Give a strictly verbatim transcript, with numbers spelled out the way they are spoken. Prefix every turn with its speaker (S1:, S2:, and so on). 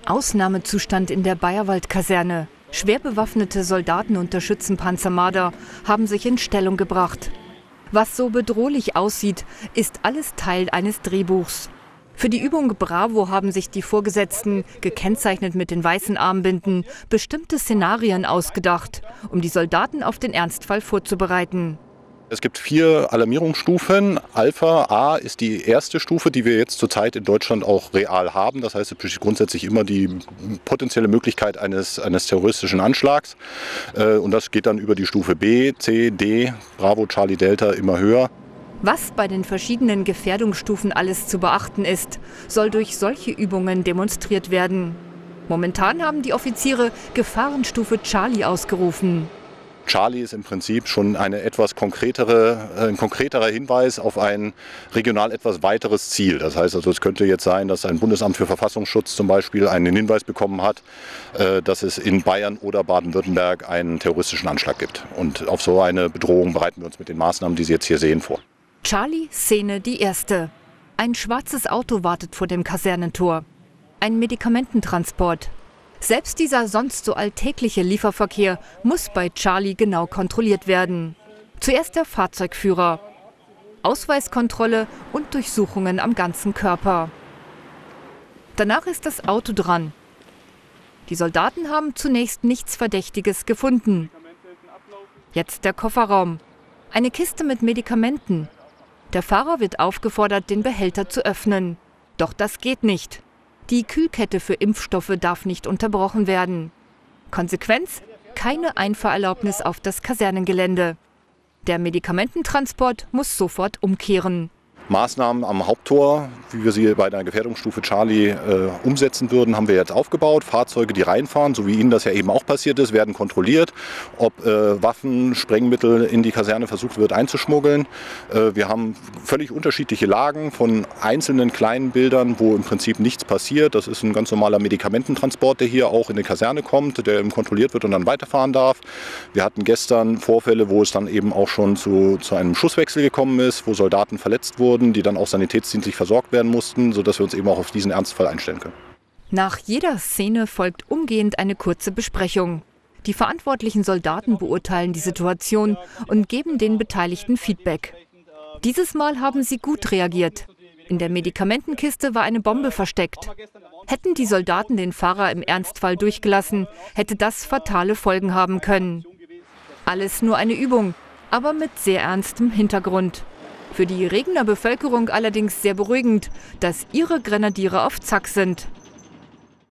S1: Ausnahmezustand in der Bayerwald-Kaserne. Schwer bewaffnete Soldaten und der Schützenpanzer Marder haben sich in Stellung gebracht. Was so bedrohlich aussieht, ist alles Teil eines Drehbuchs. Für die Übung Bravo haben sich die Vorgesetzten, gekennzeichnet mit den weißen Armbinden, bestimmte Szenarien ausgedacht, um die Soldaten auf den Ernstfall vorzubereiten.
S2: Es gibt vier Alarmierungsstufen. Alpha A ist die erste Stufe, die wir jetzt zurzeit in Deutschland auch real haben. Das heißt, es besteht grundsätzlich immer die potenzielle Möglichkeit eines, eines terroristischen Anschlags. Und das geht dann über die Stufe B, C, D, Bravo, Charlie, Delta immer höher.
S1: Was bei den verschiedenen Gefährdungsstufen alles zu beachten ist, soll durch solche Übungen demonstriert werden. Momentan haben die Offiziere Gefahrenstufe Charlie ausgerufen.
S2: Charlie ist im Prinzip schon eine etwas konkretere, ein konkreterer Hinweis auf ein regional etwas weiteres Ziel. Das heißt also, es könnte jetzt sein, dass ein Bundesamt für Verfassungsschutz zum Beispiel einen Hinweis bekommen hat, dass es in Bayern oder Baden-Württemberg einen terroristischen Anschlag gibt. Und auf so eine Bedrohung bereiten wir uns mit den Maßnahmen, die Sie jetzt hier sehen, vor.
S1: Charlie-Szene die erste. Ein schwarzes Auto wartet vor dem Kasernentor. Ein Medikamententransport. Selbst dieser sonst so alltägliche Lieferverkehr muss bei Charlie genau kontrolliert werden. Zuerst der Fahrzeugführer, Ausweiskontrolle und Durchsuchungen am ganzen Körper. Danach ist das Auto dran. Die Soldaten haben zunächst nichts Verdächtiges gefunden. Jetzt der Kofferraum. Eine Kiste mit Medikamenten. Der Fahrer wird aufgefordert, den Behälter zu öffnen. Doch das geht nicht. Die Kühlkette für Impfstoffe darf nicht unterbrochen werden. Konsequenz: keine Einfahrerlaubnis auf das Kasernengelände. Der Medikamententransport muss sofort umkehren.
S2: Maßnahmen am Haupttor, wie wir sie bei der Gefährdungsstufe Charlie äh, umsetzen würden, haben wir jetzt aufgebaut. Fahrzeuge, die reinfahren, so wie Ihnen das ja eben auch passiert ist, werden kontrolliert, ob äh, Waffen, Sprengmittel in die Kaserne versucht wird einzuschmuggeln. Äh, wir haben völlig unterschiedliche Lagen von einzelnen kleinen Bildern, wo im Prinzip nichts passiert. Das ist ein ganz normaler Medikamententransport, der hier auch in die Kaserne kommt, der eben kontrolliert wird und dann weiterfahren darf. Wir hatten gestern Vorfälle, wo es dann eben auch schon zu, zu einem Schusswechsel gekommen ist, wo Soldaten verletzt wurden, die dann auch sanitätsdienstlich versorgt werden mussten, sodass wir uns eben auch auf diesen Ernstfall einstellen können.
S1: Nach jeder Szene folgt umgehend eine kurze Besprechung. Die verantwortlichen Soldaten beurteilen die Situation und geben den Beteiligten Feedback. Dieses Mal haben sie gut reagiert. In der Medikamentenkiste war eine Bombe versteckt. Hätten die Soldaten den Fahrer im Ernstfall durchgelassen, hätte das fatale Folgen haben können. Alles nur eine Übung, aber mit sehr ernstem Hintergrund. Für die Regener Bevölkerung allerdings sehr beruhigend, dass ihre Grenadiere auf Zack sind.